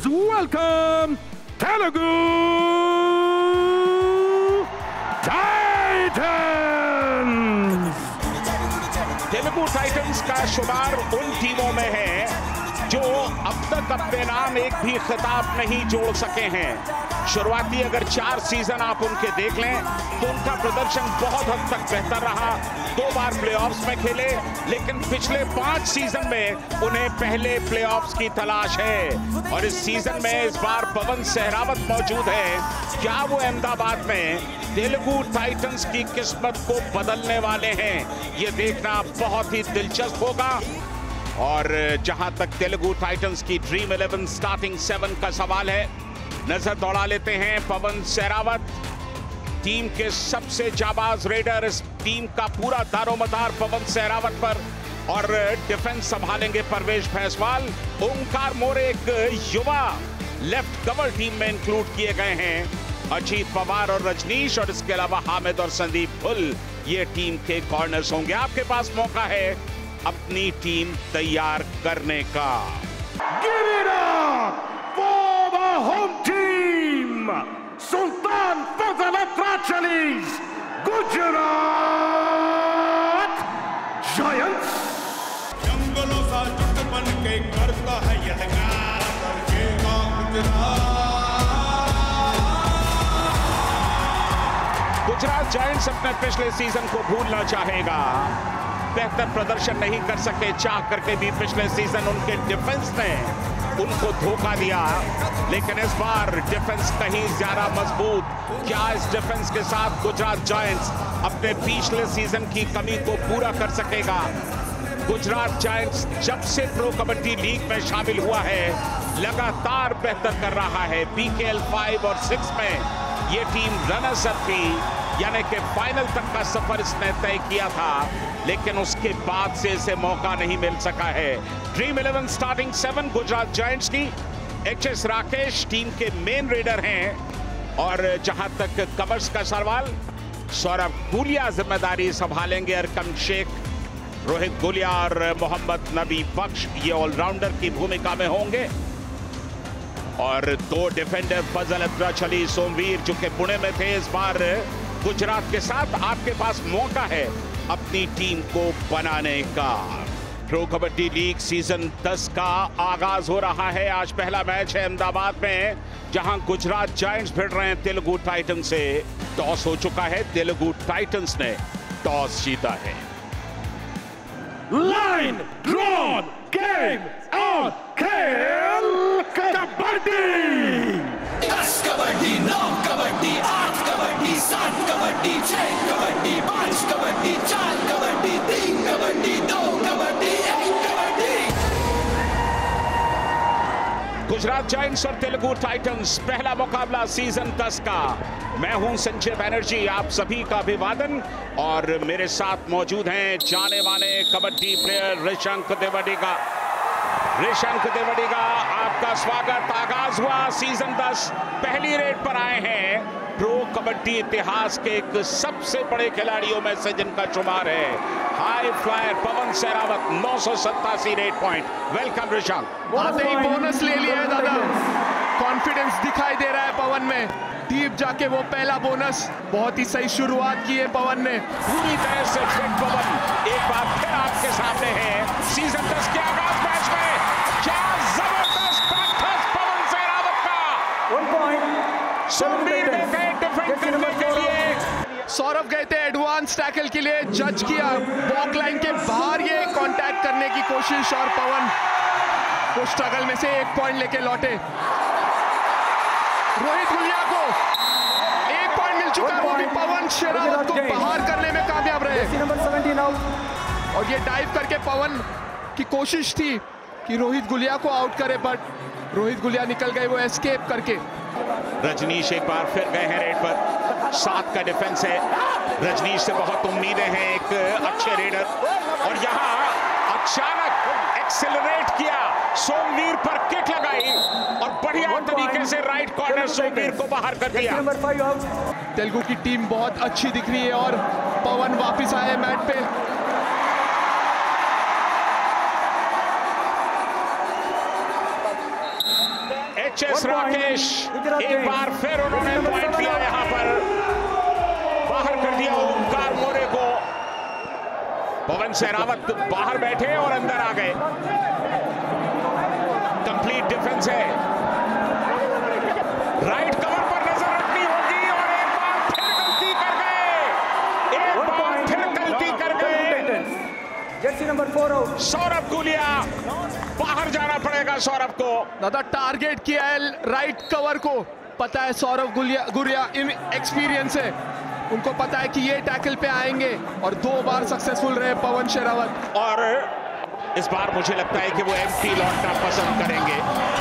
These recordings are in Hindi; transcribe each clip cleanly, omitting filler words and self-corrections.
Please welcome Telugu Titans! Telugu titans का शुमार उन टीमों में है जो अब तक अपने नाम एक भी खिताब नहीं जोड़ सके हैं। शुरुआती अगर 4 सीजन आप उनके देख लें तो उनका प्रदर्शन बहुत हद तक बेहतर रहा। 2 बार प्लेऑफ्स में खेले, लेकिन पिछले 5 सीजन में उन्हें पहले प्लेऑफ्स की तलाश है। और इस सीजन में इस बार पवन सहरावत मौजूद है। क्या वो अहमदाबाद में तेलुगु टाइटंस की किस्मत को बदलने वाले हैं? ये देखना बहुत ही दिलचस्प होगा। और जहां तक तेलुगु टाइटंस की ड्रीम 11 स्टार्टिंग 7 का सवाल है, नजर दौड़ा लेते हैं पवन सहरावत, टीम के सबसे जाबाज रेडर। इस टीम का पूरा दारोमदार पवन सहरावत पर, और डिफेंस संभालेंगे परवेश भैसवाल। ओंकार मोरे एक युवा लेफ्ट कवर टीम में इंक्लूड किए गए हैं। अजीत पवार और रजनीश, और इसके अलावा हामिद और संदीप फुल ये टीम के कॉर्नर्स होंगे। आपके पास मौका है अपनी टीम तैयार करने का। Give it up for the home team, Sultan Fazal Atrachalis, Gujarat Giants! जंगलों सा जुट बन के करता है यह करेगा गुजरात जायंट्स अपने पिछले सीजन को भूलना चाहेगा। बेहतर प्रदर्शन नहीं कर सके चाह करके भी। पिछले सीजन उनके डिफेंस ने उनको धोखा दिया, लेकिन इस बार डिफेंस कहीं ज्यादा मजबूत। क्या इस डिफेंस के साथ गुजरात जायंट्स अपने पिछले सीजन की कमी को पूरा कर सकेगा? गुजरात जायंट्स जब से प्रो कबड्डी लीग में शामिल हुआ है लगातार बेहतर कर रहा है। BKL 5 और 6 में ये टीम रनर्स अप थी, यानी कि फाइनल तक का सफर इसने तय किया था, लेकिन उसके बाद से इसे मौका नहीं मिल सका है। ड्रीम 11 स्टार्टिंग 7 गुजरात जायंट्स की। HS राकेश टीम के मेन रेडर हैं। और जहां तक कवर्स का सवाल, सौरभ गुलिया जिम्मेदारी संभालेंगे। अरकम शेख, रोहित गुलिया और मोहम्मद नबी बख्श ये ऑलराउंडर की भूमिका में होंगे। और 2 डिफेंडर फजल अत्राचली, सोमवीर जो कि पुणे में थे, इस बार गुजरात के साथ। आपके पास मौका है अपनी टीम को बनाने का। प्रो कबड्डी लीग सीजन 10 का आगाज हो रहा है। आज पहला मैच है अहमदाबाद में, जहां गुजरात जायंट्स भिड़ रहे हैं तेलुगु टाइटंस से। टॉस हो चुका है, तेलुगु टाइटंस ने टॉस जीता है। Line drawn, game on, खेल कबड्डी! 10 कबड्डी, 9 कबड्डी, 8 कबड्डी, 7 कबड्डी, 6 कबड्डी, 5 कबड्डी, 4 कबड्डी, 3 कबड्डी, 2 कबड्डी, 1 कबड्डी। गुजरात जायंट्स और तेलुगु टाइटंस, पहला मुकाबला सीजन 10 का। मैं हूं संजय बैनर्जी, आप सभी का अभिवादन। और मेरे साथ मौजूद हैं जाने माने कबड्डी प्लेयर ऋषंक देवडिगा। ऋषंक देवडिगा, आपका स्वागत। आगाज हुआ सीजन 10, पहली रेड पर आए हैं। प्रो कबड्डी इतिहास के एक सबसे बड़े खिलाड़ियों में से जिनका शुमार है high flyer Pawan Sehrawat, 987 raid point. Welcome Rishank. आते ही बोनस ले लिया है दादा। कॉन्फिडेंस दिखाई दे रहा है पवन में। डीप जाके वो पहला बोनस, बहुत ही सही शुरुआत की है पवन ने। पूरी तरह से फिट पवन एक बार फिर आपके सामने है सीजन 10 के आगाज मैच में। क्या जबरदस्त प्रैक्टिस पवन सहरावत का। 1 point. सोमवीर ने गए डिफेंड करने के लिए। सौरभ गए थे एडवांस टैकल के लिए, जज किया बॉक लाइन के बाहर ये कांटेक्ट करने की कोशिश, और पवन को स्ट्रगल में से 1 पॉइंट लेके लौटे। रोहित गुलिया को 1 पॉइंट मिल चुका है, वो भी पवन शेरावत को बाहर करने में कामयाब रहे। और ये डाइव करके पवन की कोशिश थी कि रोहित गुलिया को आउट करे, बट रोहित गुलिया निकल गए वो एस्केप करके। रजनीश एक बार फिर गए हैं रेड पर। 7 का डिफेंस है। रजनीश से बहुत उम्मीदें हैं, एक अच्छे रेडर। और यहाँ अचानक एक्सेलरेट किया, सोमवीर पर किक लगाई और बढ़िया तरीके से राइट कॉर्नर सोमवीर को बाहर कर दिया। तेलुगु की टीम बहुत अच्छी दिख रही है और पवन वापस आए मैट पे। एचएस राकेश एक बार फिर उन्होंने पॉइंट लिया, यहां पर बाहर कर दिया ओमकार मोरे को। पवन सहरावत बाहर बैठे और अंदर आ गए। कंप्लीट डिफेंस है, राइट कवर पर नजर रखनी होगी और एक बार फिर गलती कर गए, एक बार फिर गलती कर गए। Jersey number 4 out. Saurabh Gulia, बाहर जाना पड़ेगा सौरभ को। दादा टारगेट किया है राइट कवर को, पता है सौरभ गुलिया इन एक्सपीरियंस है, उनको पता है कि ये टैकल पे आएंगे और 2 बार सक्सेसफुल रहे पवन शेरावत। और इस बार मुझे लगता है कि वो एम्प्टी लौटना पसंद करेंगे।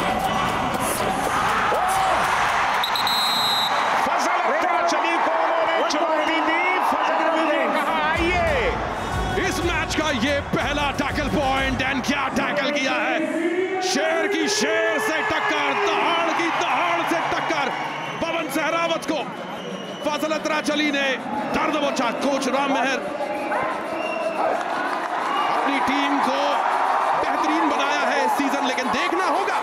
फजल अत्राचली को उन्होंने चुनौती दी, फजल ने कहा आइए। इस मैच का ये पहला टैकल पॉइंट, एंड क्या टैकल किया है, शेर की शेर से टक्कर, दहाड़ की दहाड़ से टक्कर पवन सहरावत को। फजल अत्राचली ने दर्द बोचा। कोच राम मेहर अपनी टीम को बेहतरीन बनाया है इस सीजन, लेकिन देखना होगा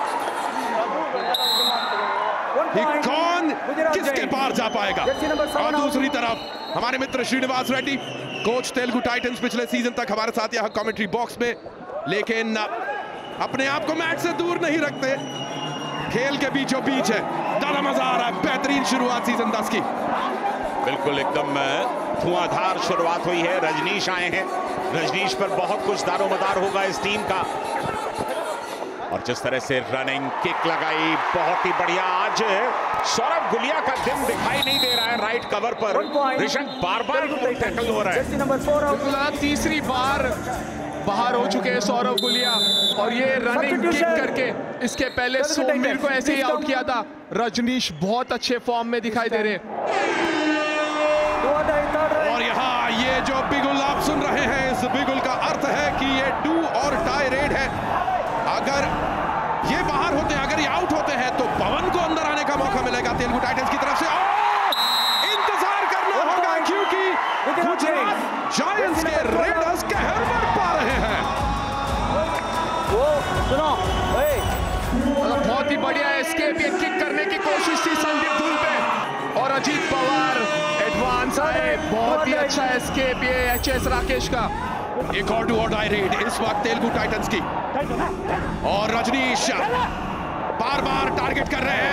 कि कौन किसके पार जा पाएगा। और दूसरी तरफ हमारे मित्र श्रीनिवास रेड्डी, कोच तेलुगु टाइटंस, पिछले सीजन तक हमारे साथ यहाँ कमेंट्री बॉक्स में, लेकिन अपने आप को मैच से दूर नहीं रखते, खेल के बीचों बीच है। ज्यादा मजा आ रहा है, बेहतरीन शुरुआत सीजन 10 की। बिल्कुल एकदम धुआंधार शुरुआत हुई है। रजनीश आए हैं, रजनीश पर बहुत कुछ दारोमदार होगा इस टीम का। और जिस तरह से रनिंग किक लगाई, बहुत ही बढ़िया। आज सौरभ गुलिया का दिन दिखाई नहीं दे रहा है राइट कवर पर। ऋषभ बार-बार टैकल हो रहा है। Number 4 out. तीसरी बार बाहर हो चुके हैं सौरभ गुलिया, और ये रनिंग किक करके इसके पहले सोमवीर को ऐसे ही आउट किया था। रजनीश बहुत अच्छे फॉर्म में दिखाई दे रहे। और यहाँ ये जो बिगुल आप सुन रहे हैं, इस बिगुल का अर्थ है कि ये डू और टाई रेड है। अगर ये बाहर होते हैं, अगर ये आउट होते हैं, तो पवन को अंदर आने का मौका मिलेगा तेलुगु टाइटंस की तरफ से। इंतजार करना होगा, क्योंकि गुजरात जायंट्स के रेडर्स कहर बढ़ पा रहे हैं। बहुत ही बढ़िया एस्केप, ये किक करने की कोशिश थी संदीप धुल पे, और अजीत पवार एडवांस आए। बहुत ही अच्छा एस्केप ये एचएस राकेश का। एक और डू और डाई रेड इस वक्त तेलुगु टाइटंस की, और रजनीश बार बार टारगेट कर रहे हैं।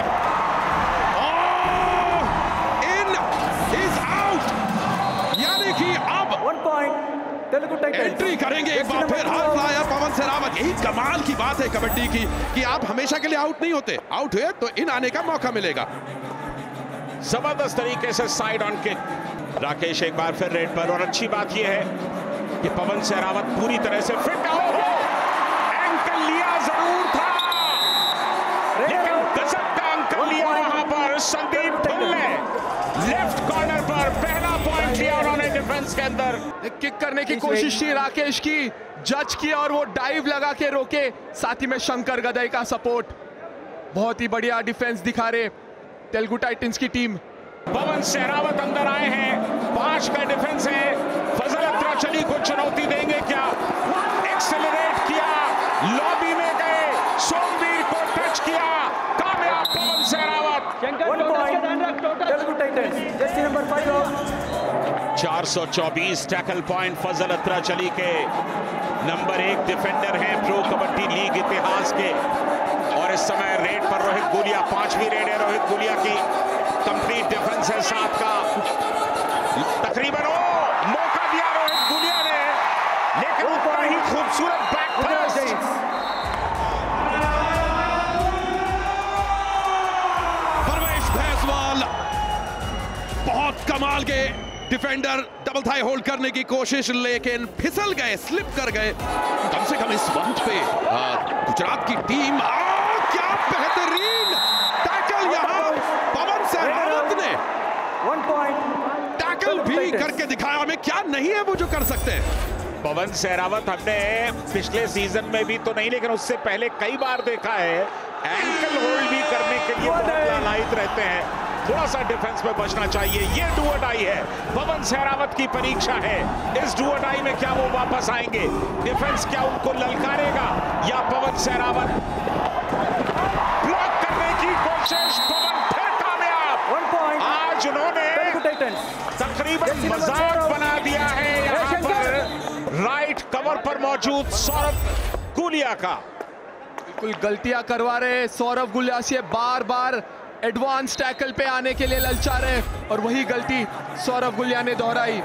इन इज आउट, यानी कि अब 1 पॉइंट तेलुगु टाइटंस। एंट्री करेंगे एक बार फिर हाई फ्लायर पवन सहरावत। यही कमाल की बात है कबड्डी की कि आप हमेशा के लिए आउट नहीं होते, आउट हुए तो इन आने का मौका मिलेगा। जबरदस्त तरीके से साइड ऑन किक। राकेश एक बार फिर रेड पर, और अच्छी बात यह है कि पवन सहरावत पूरी तरह से फिट हो। एंकल लिया जरूर था, लेकिन गजब का एंकल लिया वहां पर संदीप धुल ने। लेफ्ट कॉर्नर पर पहला पॉइंट लिया उन्होंने डिफेंस के अंदर। किक करने की कोशिश थी राकेश की, जज किया और वो डाइव लगा के रोके। साथ ही में शंकर गदई का सपोर्ट। बहुत ही बढ़िया डिफेंस दिखा रहे तेलुगु टाइटंस की टीम। पवन सहरावत अंदर आए हैं, 5 का डिफेंस है। फजल अत्राचली को चुनौती देंगे क्या? एक्सेलरेट किया, लॉबी में गए, सोमवीर को टच किया, कामयाब Pawan Sehrawat. 1 point Telugu Titans. Jersey number 5 out. 424 tackle point Fazel Atrachali के। नंबर 1 डिफेंडर हैं प्रो कबड्डी लीग इतिहास के। और इस समय रेड पर रोहित गुलिया, 5वीं रेड है रोहित गुलिया की। कंप्लीट डिफेंस है 7 का। तकरीबन मौका दिया रोहित गुलिया ने, लेकिन उतना ही खूबसूरत बैक फर्स्ट। परवेश भैसवाल बहुत कमाल के डिफेंडर, डबल थाई होल्ड करने की कोशिश, लेकिन फिसल गए, स्लिप कर गए। कम से कम इस वक्त पे गुजरात की टीम, क्या बेहतरीन टैकल यहां पवन सहरावत ने। 1 पॉइंट टैकल भी करके दिखाया हमें, क्या नहीं है वो जो कर सकते हैं। पवन सहरावत हमने पिछले सीजन में भी तो नहीं, लेकिन उससे पहले कई बार देखा है एंकल होल्ड भी करने के लिए बहुत लालायित रहते हैं। थोड़ा सा डिफेंस में बचना चाहिए। ये डू और डाई है, पवन सहरावत की परीक्षा है। इस डू और डाई में क्या वो वापस आएंगे? डिफेंस क्या उनको ललकारेगा, या पवन सहरावत ब्लॉक करने की कोशिश, पवन फिर कामयाब। 1 point. आज उन्होंने Telugu Titans. तकरीबन Jersey number मजाक 4 बना दिया है यहाँ पर राइट कवर पर मौजूद सौरभ गुलिया का। बिल्कुल गलतियां करवा रहे सौरभ गुलिया से, बार बार एडवांस टैकल पे आने के लिए ललचा रहे और वही गलती सौरभ गुलिया ने दोहराई।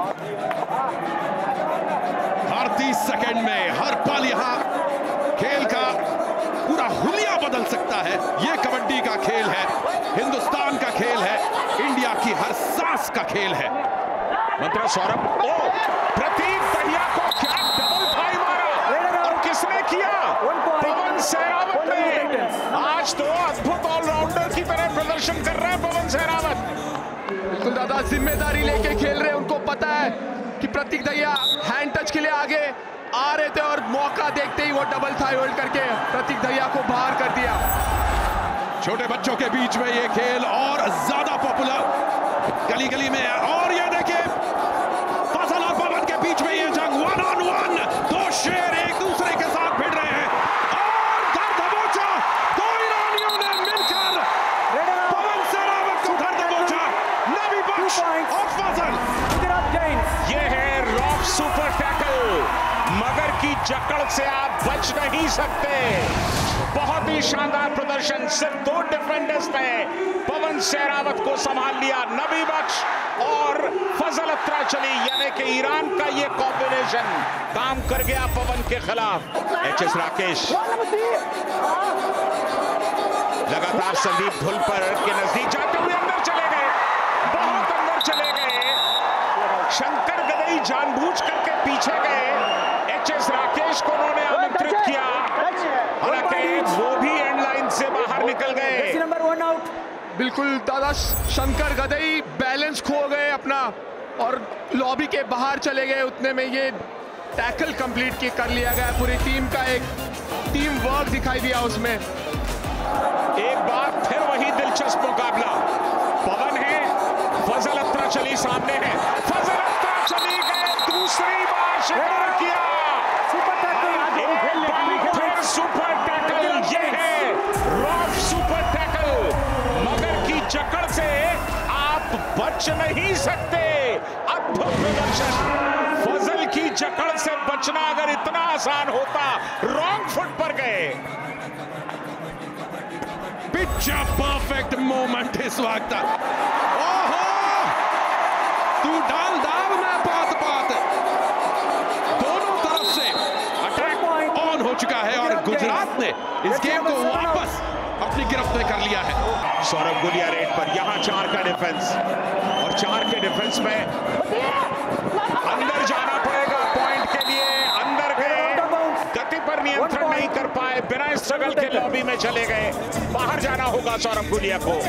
हर 30 सेकंड में हर पल यहाँ खेल का पूरा हुलिया बदल सकता है। ये कबड्डी का खेल है, हिंदुस्तान का खेल है, इंडिया की हर सांस का खेल है। मंत्रा सौरभ, ओ प्रतीक दहिया को क्या डबल फाई मारा और किसने किया? पवन सहरावत ने। आज तो अद्भुत ऑलराउंडर की तरह प्रदर्शन कर रहा है पवन सहरावत। बिल्कुल दादा जिम्मेदारी लेके खेल रहे, उनको पता है कि प्रतीक दहिया हैंड टच के लिए आगे आ रहे थे और मौका देखते ही वो डबल थाई होल्ड करके प्रतीक दहिया को बाहर कर दिया। छोटे बच्चों के बीच में ये खेल और ज्यादा पॉपुलर गली गली में है। और ये देखिए फजल और पवन के बीच में ये जंग 1 on 1, दो शेर एक दूसरे के साथ भिड़ रहे हैं और धर दबोचा दो ईरानियों ने मिलकर पवन सहरावत को धर दबोचा। नबी बख्श और फजल। Gujarat Giants. ये है रॉक सुपर टैकल, मगर की जकड़ से आप बच नहीं सकते। बहुत ही शानदार प्रदर्शन, सिर्फ 2 डिफेंडर्स ने पवन सहरावत को संभाल लिया। नबी बख्श और फजल अत्राचली यानी कि ईरान का ये कॉम्बिनेशन काम कर गया पवन के खिलाफ। एचएस राकेश लगातार संदीप धुलपर के नजदीक जाते हुए अंदर चले गए, बहुत अंदर चले गए। शंकर गदई जानबूझ करके पीछे गए। एचएस राकेश को उन्होंने आमंत्रित किया, हालांकि वो भी एंड लाइन से बाहर निकल गए। Jersey number 1 out. बिल्कुल दादा शंकर गदई बैलेंस खो गए अपना और लॉबी के बाहर चले गए। उतने में ये टैकल कंप्लीट कर लिया गया। पूरी टीम का एक टीम वर्क दिखाई दिया उसमें। एक बार फिर वही दिलचस्प मुकाबला, पवन है, फजल अत्राचली सामने है। फजल अत्राचली गए, दूसरी बार शिकार किया। Super tackle. एक बार फिर सुपर टैकल, ये है रॉक सुपर टैकल, मगर की जकड़ से आप बच नहीं सकते। अद्भुत प्रदर्शन। फजल की जकड़ से बचना अगर इतना आसान होता, रॉन्ग फुट पर गए। पिच परफेक्ट मोमेंट इस वक्त। ओहो, तू डाल दाव में पात पात। दोनों तरफ से अटैक ऑन हो चुका है और गुजरात ने इस गेम को वापस अपनी गिरफ्त में कर लिया है। सौरभ गुलिया रेड पर, यहां 4 का डिफेंस और 4 के डिफेंस में अंदर जाना पड़ेगा पॉइंट के लिए। अंदर गए, गति पर नियंत्रण नहीं कर पाए, बिना स्ट्रगल के लॉबी में चले गए। बाहर जाना होगा सौरभ गुलिया को।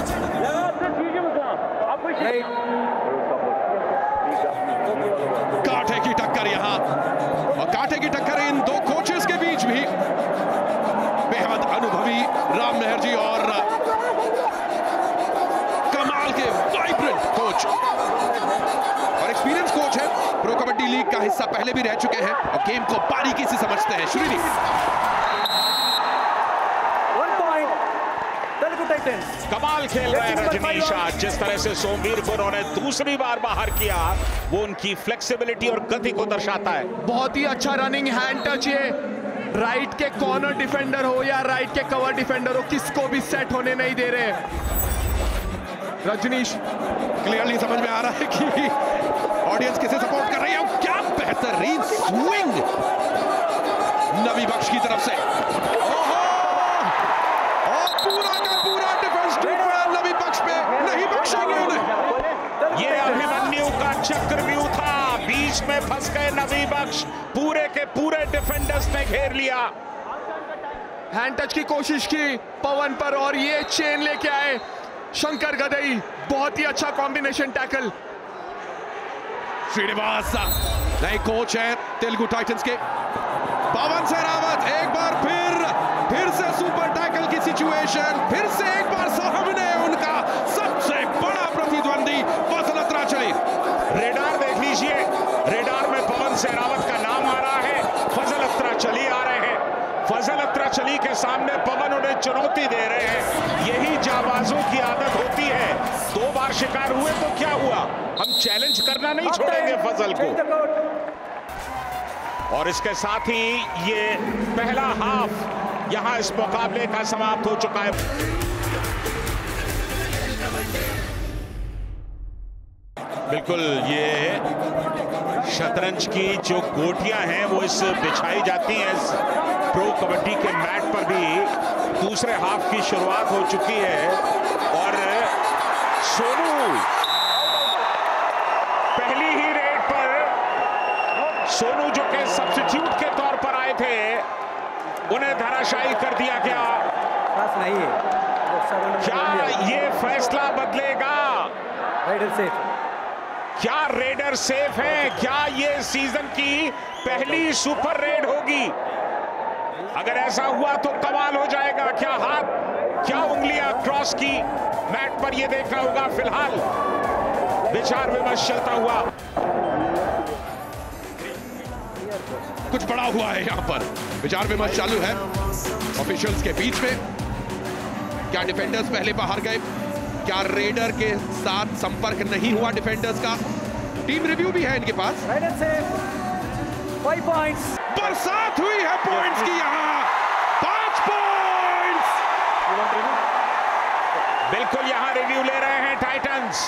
कांटे की टक्कर यहां और कांटे की टक्कर इन 2 कोचेस के बीच भी। बेहद अनुभवी राम मेहर जी और कमाल के वाइब्रेंट कोच और एक्सपीरियंस कोच है। प्रो कबड्डी लीग का हिस्सा पहले भी रह चुके हैं और गेम को बारीकी से समझते हैं। श्रीनी 1 point. Telugu Titans. कमाल खेल रहे हैं रजनीश आज। जिस तरह से सोमवीर को उन्होंने दूसरी बार बाहर किया, वो उनकी फ्लेक्सिबिलिटी और गति को दर्शाता है। बहुत ही अच्छा रनिंग हैंड टच। ये राइट के कॉर्नर डिफेंडर हो या राइट के कवर डिफेंडर हो, किसको भी सेट होने नहीं दे रहे। रजनीश क्लियरली समझ में आ रहा है कि ऑडियंस किसे सपोर्ट कर रही है। क्या बेहतरीन स्विंग नबी बख्श की तरफ से। ओहो, और पूरा का पूरा डिफेंस टूट पड़ा नबी बख्श पे, नहीं बख्शेंगे उन्हें। ये अभिमन्यु का चक्रव्यूह था, बीच में फंस गए नबी बख्श। पूरे के पूरे डिफेंडर्स ने घेर लिया। हैंड टच की कोशिश की पवन पर और ये चेन लेके आए शंकर गदई। बहुत ही अच्छा कॉम्बिनेशन टैकल। श्रीनिवास नए कोच है तेलुगु टाइटंस के। पवन सहरावत एक बार फिर से सुपर टैकल की सिचुएशन, फिर से एक बार सामने उनका सबसे बड़ा प्रतिद्वंदी फजल अत्राचली। रेडार देख लीजिए, रेडार में पवन सहरावत का नाम आ रहा है, फजल अत्राचली आ रहे हैं। फजल अत्राचली के सामने पवन उन्हें चुनौती दे रहे हैं। यही जाबाजों की आदत होती है। 2 बार शिकार हुए तो क्या हुआ, हम चैलेंज करना नहीं छोड़ेंगे फजल को। और इसके साथ ही ये पहला हाफ यहां इस मुकाबले का समाप्त हो चुका है। बिल्कुल, ये शतरंज की जो गोटियां हैं वो इस बिछाई जाती हैं इस प्रो कबड्डी के मैट पर भी। दूसरे हाफ की शुरुआत हो चुकी है और सोनू पहली ही रेड पर सोनू जो कि सब्स्टिट्यूट के तौर पर आए थे उन्हें धराशायी कर दिया गया। नहीं है। क्या ये फैसला बदलेगा? Raider safe. क्या रेडर सेफ है? क्या ये सीजन की पहली सुपर रेड होगी? अगर ऐसा हुआ तो कमाल हो जाएगा। क्या हाथ, क्या उंगलियां क्रॉस की मैट पर ये देखना होगा। फिलहाल विचार विमर्श चलता हुआ। कुछ बड़ा हुआ है यहां पर, विचार विमर्श चालू है ऑफिशियल्स के बीच में। क्या डिफेंडर्स पहले बाहर गए? क्या रेडर के साथ संपर्क नहीं हुआ डिफेंडर्स का? टीम रिव्यू भी है इनके पास। राइडर से 5 पॉइंट्स। बरसात हुई है पॉइंट्स की यहां। 5 पॉइंट्स। बिल्कुल यहां रिव्यू ले रहे हैं Titans.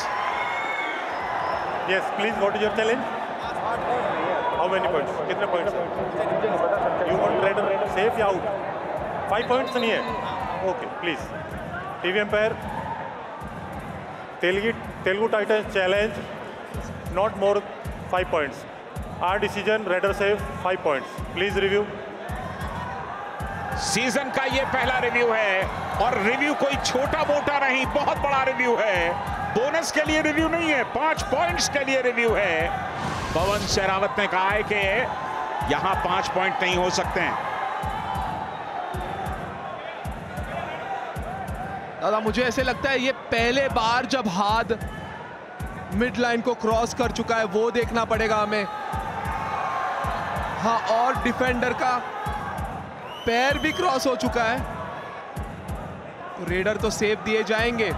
Yes please, what is your challenge? How many points? कितने points? You want raider safe या आउट? 5 पॉइंट्स नहीं है। Okay please. TV umpire, Telugu Titans challenge not more 5 points. Our decision, Raider save 5 points. Please review. Season का ये पहला रिव्यू है और रिव्यू कोई छोटा मोटा नहीं, बहुत बड़ा रिव्यू है। बोनस के लिए रिव्यू नहीं है, 5 पॉइंट्स के लिए रिव्यू है। पवन शेरावत ने कहा है कि यहां 5 पॉइंट नहीं हो सकते हैं। दादा मुझे ऐसे लगता है ये पहले बार जब हाथ मिड लाइन को क्रॉस कर चुका है, वो देखना पड़ेगा हमें। हाँ, और डिफेंडर का पैर भी क्रॉस हो चुका है, तो रेडर तो सेव दिए जाएंगे।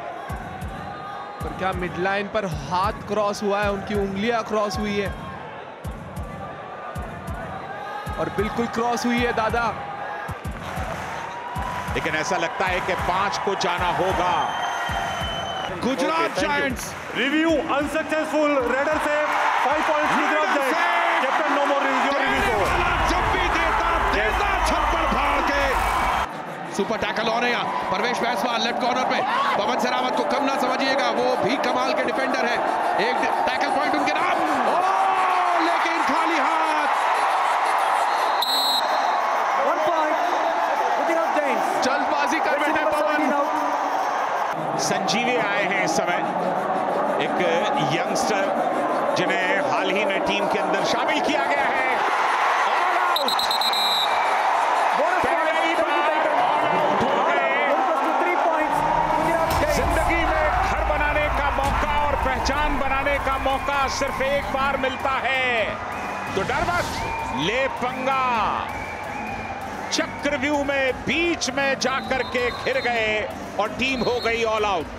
पर क्या मिड लाइन पर हाथ क्रॉस हुआ है, उनकी उंगलियां क्रॉस हुई है और बिल्कुल क्रॉस हुई है दादा। लेकिन ऐसा लगता है कि 5 को जाना होगा। Gujarat Giants Review unsuccessful. Raider save 5 points. Gujarat Giants. Captain, no more review. Your review is over. जब भी देता छप्पर फाड़ के। सुपर टैकल ऑन है यहाँ। परवेश बैसवाल लेफ्ट कॉर्नर पे। पवन शेरावत को कम ना समझिएगा, वो भी कमाल के डिफेंडर है। एक टैकल पॉइंट उनके नाम। लेकिन खाली हाथ। 1 point. गुजरात जायंट्स। जल्दबाजी कर बैठे पवन। संजीवी आए हैं इस समय, एक यंगस्टर जिन्हें हाल ही में टीम के अंदर शामिल किया गया है। All out. पहले ही बार ऑल आउट हो गए। 3 points. जिंदगी में घर बनाने का मौका और पहचान बनाने का मौका सिर्फ एक बार मिलता है, तो डर मत, ले पंगा। चक्रव्यूह में बीच में जाकर के घिर गए और टीम हो गई ऑल आउट।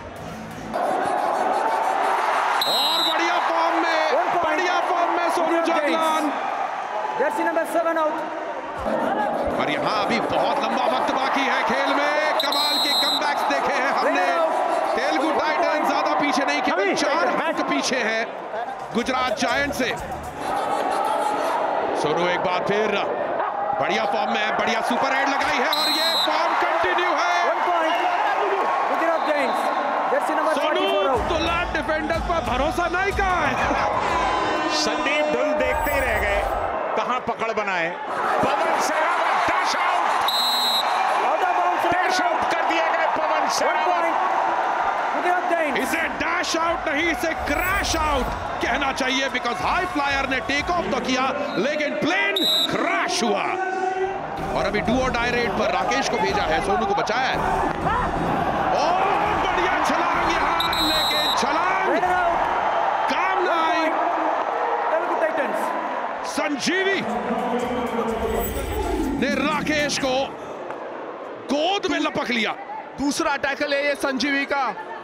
और बढ़िया फॉर्म में Sonu Jaglan. Jersey number 7 out. और यहाँ अभी बहुत लंबा वक्त बाकी है खेल में। कमाल के कमबैक्स देखे हैं हमने। तेलुगु टाइटंस ज्यादा पीछे नहीं, केवल 4 अंक पीछे है गुजरात जायंट से। सोनू एक बार फिर बढ़िया फॉर्म में है, बढ़िया सुपर हेड लगाई है और ये फॉर्म कंटिन्यू है। 1 point. Gujarat Giants. Jersey number 44 out. तो लाट डिफेंडर पर भरोसा नहीं कहा है। संदीप ढुल देखते ही रह गए, कहां पकड़ बनाए। Pawan Sehrawat dash out. Dash out कर दिए गए पवन शेरावत। गुजरात जायंट्स। इसे डैश आउट नहीं, इसे क्रैश आउट कहना चाहिए, बिकॉज हाई फ्लायर ने टेक ऑफ तो किया लेकिन प्लेन क्रैश हुआ। और अभी डू और डाई रेड पर राकेश को भेजा है, सोनू को बचाया है। और बढ़िया छलांग यहां, लेकिन छलांग काम ना आई। तेलुगु टाइटंस। संजीवी ने राकेश राकेश को गोद में लपक लिया। दूसरा टैकल है ये संजीवी का,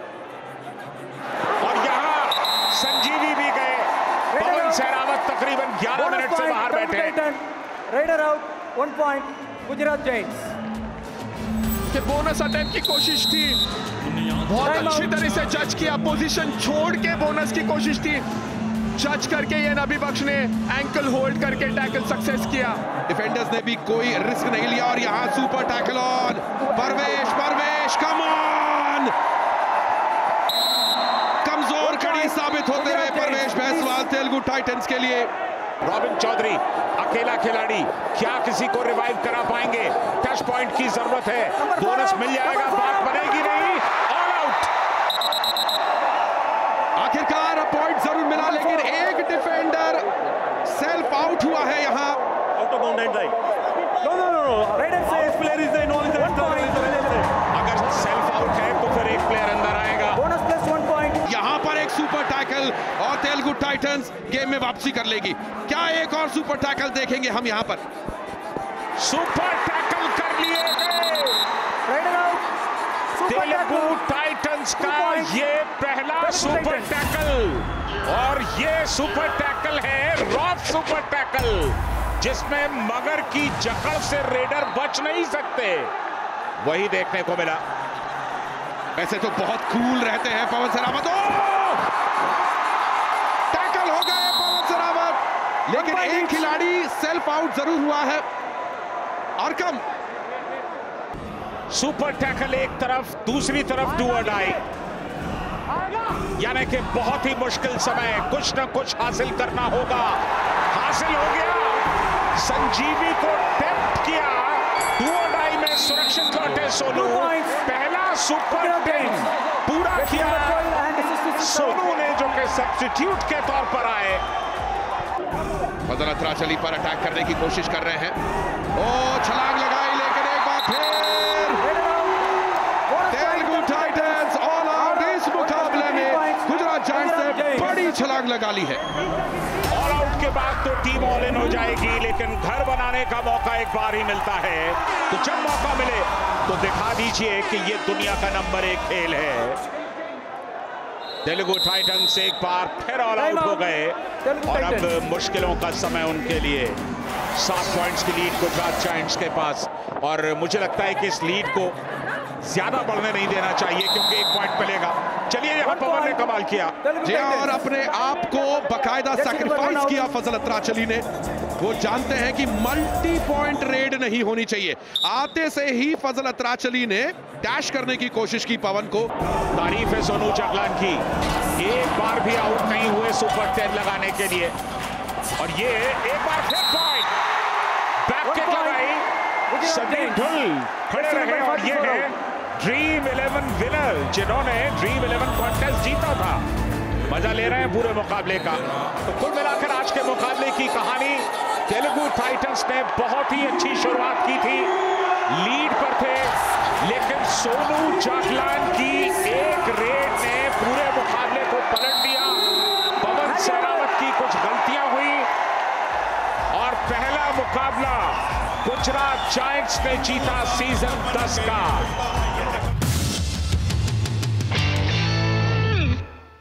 और यहाँ संजीवी भी गए। पवन सहरावत तकरीबन 11 मिनट से बाहर बैठे। Raider out, 1 point Gujarat Giants. कि बोनस अटेम्प्ट की कोशिश थी, बहुत अच्छी तरह से जज किया, पोजीशन छोड़ के बोनस की कोशिश थी, जज करके ये नबी बख्श ने एंकल होल्ड करके टैकल सक्सेस किया। डिफेंडर्स ने भी कोई रिस्क नहीं लिया और यहाँ super tackle on. Parvesh come on, कमजोर कड़ी साबित होते हुए परवेश बैसवाल तेलुगु टाइटंस के लिए। रॉबिन चौधरी अकेला खिलाड़ी, क्या किसी को रिवाइव करा पाएंगे? टच पॉइंट की जरूरत है, बोनस मिल जाएगा, बात बनेगी नहीं। All out. आखिरकार पॉइंट जरूर मिला, लेकिन एक डिफेंडर सेल्फ आउट हुआ है यहाँ। Out of bound line. No raider से player is involved in the अगर सेल्फ आउट है तो फिर एक प्लेयर अंदर आएगा। Bonus plus 1 point. यहाँ पर एक सुपर टैकल और तेलुगु टाइटंस गेम में वापसी कर लेगी। क्या एक और सुपर टैकल देखेंगे हम यहाँ पर? सुपर टैकल कर लिए गए। Rider out. तेलुगु टाइटंस का ये पहला सुपर टैकल, और ये सुपर टैकल है रॉफ सुपर टैकल, जिसमें मगर की जकड़ से रेडर बच नहीं सकते, वही देखने को मिला। वैसे तो बहुत कूल रहते हैं पवन सहरावत। टैकल हो गए पवन सहरावत, लेकिन एक खिलाड़ी सेल्फ आउट जरूर हुआ है। और कम सुपर टैकल एक तरफ, दूसरी तरफ डू और डाई, यानी कि बहुत ही मुश्किल समय, कुछ ना कुछ हासिल करना होगा। हासिल हो गया, संजीवी को टेम्प्ट किया, डू और डाई में सुरक्षित लौटे सोनू। पहला सुपर टेन पूरा किया सोनू ने, जो कि सब्स्टिट्यूट के तौर पर आए। फजल अत्राचली पर अटैक करने की कोशिश कर रहे हैं। ओ छलांग लगाई, लेकिन एक बार फिर तेलुगु टाइटंस ऑल आउट। इस मुकाबले में गुजरात जायंट्स ने बड़ी छलांग लगा ली है। ऑल आउट के बाद तो टीम ऑल इन हो जाएगी, लेकिन घर बनाने का मौका एक बार ही मिलता है। तो जब मौका मिले तो दिखा दीजिए कि ये दुनिया का नंबर 1 खेल है। तेलुगु टाइटंस एक बार फिर ऑल आउट हो गए, और अब मुश्किलों का समय उनके लिए। 7 पॉइंट्स की लीड गुजरात जायंट्स के पास, और मुझे लगता है कि इस लीड को ज्यादा बढ़ने नहीं देना चाहिए, क्योंकि 1 पॉइंट मिलेगा। चलिए, यहाँ पवन ने कमाल किया जी, और अपने आप को बकायदा सैक्रिफाइस किया फजल अत्राचली ने। वो जानते हैं कि मल्टी पॉइंट रेड नहीं होनी चाहिए। आते से ही फजल अत्राचली ने डैश करने की कोशिश की पवन को। तारीफ है सोनू जागलान की, एक बार भी आउट नहीं हुए सुपर 10 लगाने के लिए। और ये एक बार फिर पॉइंट, बैक किक लगाई, सभी ढुल खड़े रहे। और ये है ड्रीम 11 विनर, जिन्होंने ड्रीम 11 कॉन्टेस्ट जीता था। मजा ले रहे हैं पूरे मुकाबले का। तो कुल मिलाकर आज के मुकाबले की कहानी, तेलुगु टाइटंस ने बहुत ही अच्छी शुरुआत की थी, लीड पर थे, लेकिन सोनू जागलान की एक रेड ने पूरे मुकाबले को पलट दिया। पवन सहरावत की कुछ गलतियां हुई, और पहला मुकाबला गुजरात जायंट्स ने जीता सीजन 10 का।